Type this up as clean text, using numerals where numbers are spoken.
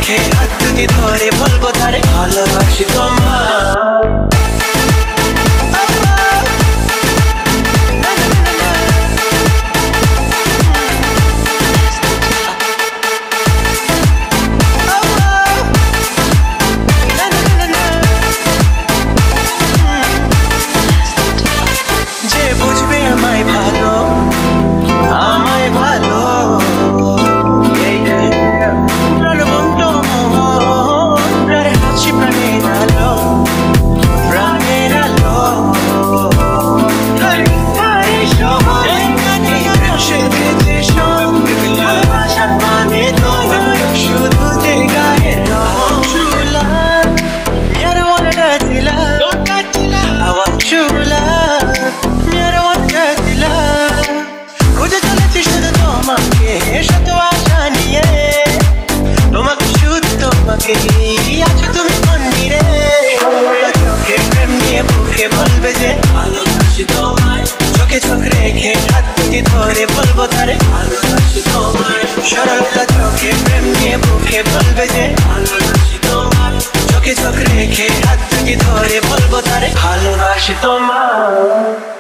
রেখে হাত দুটি ধরে বলবো তারে ভালোবাসি তোমার। যে বুঝবে আমায় ভালো, আমায় ভালো, প্রাণবন্ত প্রাণের হাসি, প্রাণের আলো, প্রাণের আলো, ভালোবাসার মানে তোমার শুধু যে গায়ের রং। True love, you're the one that I love. I want true love, you're the one that I love. খুঁজে চলেছি শুধু তোমাকে, শত আশা নিয়ে, তোমাকে শুধু তোমাকে, আছো তুমি মন্দিরে। চোখে প্রেম নিয়ে বুকে বলবে যে ভালোবাসি তোমায়, চোখে চোখ রেখে হাত দুটি ধরে বলবো তারে ভালোবাসি তোমায়। সরলতা চোখে প্রেম নিয়ে বুকে বলবে যে ভালোবাসি তোমায়, চোখে চোখ রেখে হাত দুটি ধরে বলবো তারে ভালোবাসি তোমায়।